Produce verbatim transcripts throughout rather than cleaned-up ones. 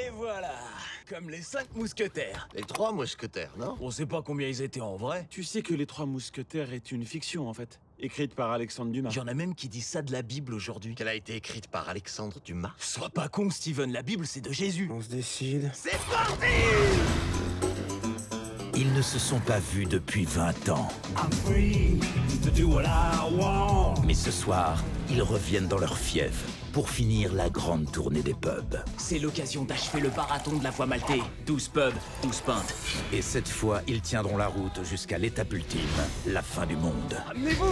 Et voilà, comme les cinq mousquetaires. Les trois mousquetaires, non? On sait pas combien ils étaient en vrai. Tu sais que Les Trois Mousquetaires est une fiction, en fait, écrite par Alexandre Dumas. Il y en a même qui disent ça de la Bible aujourd'hui. Qu'elle a été écrite par Alexandre Dumas. Sois pas con, Steven, la Bible c'est de Jésus. On se décide. C'est parti! Ils ne se sont pas vus depuis vingt ans. Mais ce soir, ils reviennent dans leur fief pour finir la grande tournée des pubs. C'est l'occasion d'achever le marathon de la voie maltais. douze pubs, douze pintes. Et cette fois, ils tiendront la route jusqu'à l'étape ultime, la fin du monde. Amenez-vous!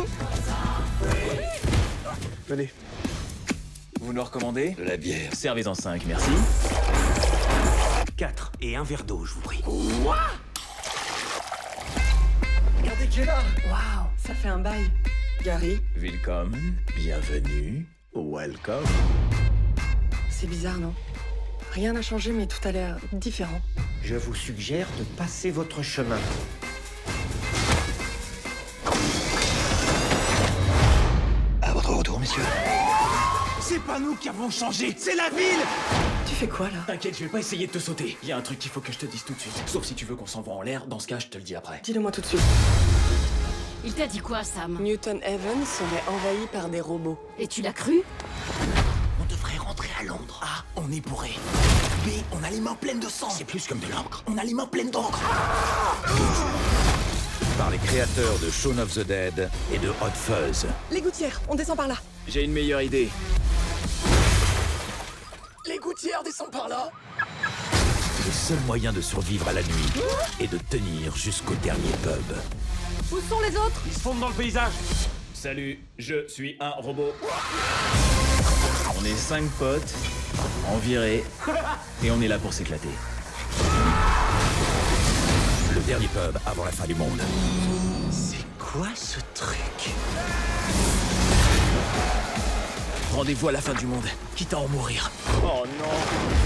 Venez. Vous nous recommandez? De la bière. Servez-en cinq, merci. quatre et un verre d'eau, je vous prie. Regardez qui est là! Waouh, ça fait un bail. Gary, Welcome, bienvenue, welcome. c'est bizarre, non? Rien n'a changé, mais tout a l'air différent. Je vous suggère de passer votre chemin. À votre retour, messieurs. C'est pas nous qui avons changé, c'est la ville! Tu fais quoi, là? T'inquiète, je vais pas essayer de te sauter. Il y a un truc qu'il faut que je te dise tout de suite. Sauf si tu veux qu'on s'envoie en l'air, dans ce cas, je te le dis après. Dis-le-moi tout de suite. Il t'a dit quoi, Sam? Newton Haven serait envahi par des robots. Et tu l'as cru? On devrait rentrer à Londres. A, on est bourré. B, on a les mains pleines de sang. C'est plus comme de l'encre. On a les mains pleines d'encre. Par les créateurs de Shaun of the Dead et de Hot Fuzz. Les gouttières, on descend par là. J'ai une meilleure idée. Les gouttières descendent par là. Le seul moyen de survivre à la nuit est de tenir jusqu'au dernier pub. Où sont les autres? Ils se fondent dans le paysage. Salut, je suis un robot. On est cinq potes, en virée, et on est là pour s'éclater. Le dernier pub avant la fin du monde. C'est quoi ce truc? Rendez-vous à la fin du monde, quitte à en mourir. Oh non!